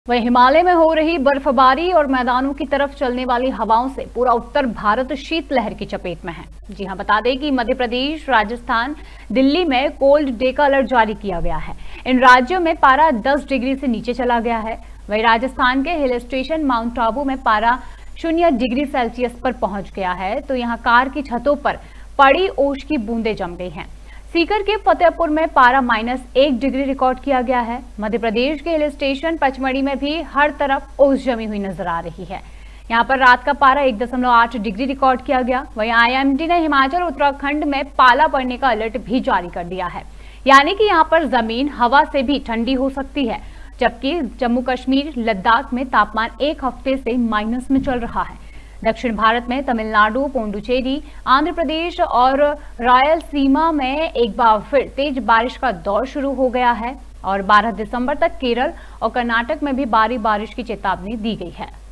वहीं हिमालय में हो रही बर्फबारी और मैदानों की तरफ चलने वाली हवाओं से पूरा उत्तर भारत शीतलहर की चपेट में है। जी हां, बता दें कि मध्य प्रदेश, राजस्थान, दिल्ली में कोल्ड डे का अलर्ट जारी किया गया है। इन राज्यों में पारा 10 डिग्री से नीचे चला गया है। वहीं राजस्थान के हिल स्टेशन माउंट आबू में पारा 0 डिग्री सेल्सियस पर पहुंच गया है, तो यहाँ कार की छतों पर पड़ी ओस की बूंदें जम गई हैं। सीकर के फतेहपुर में पारा -1 डिग्री रिकॉर्ड किया गया है। मध्य प्रदेश के हिल स्टेशन पचमढ़ी में भी हर तरफ ओस जमी हुई नजर आ रही है। यहाँ पर रात का पारा 1.8 डिग्री रिकॉर्ड किया गया। वहीं IMD ने हिमाचल उत्तराखंड में पाला पड़ने का अलर्ट भी जारी कर दिया है, यानी कि यहाँ पर जमीन हवा से भी ठंडी हो सकती है। जबकि जम्मू कश्मीर, लद्दाख में तापमान एक हफ्ते से माइनस में चल रहा है। दक्षिण भारत में तमिलनाडु, पुडुचेरी, आंध्र प्रदेश और रायलसीमा में एक बार फिर तेज बारिश का दौर शुरू हो गया है और 12 दिसंबर तक केरल और कर्नाटक में भी भारी बारिश की चेतावनी दी गई है।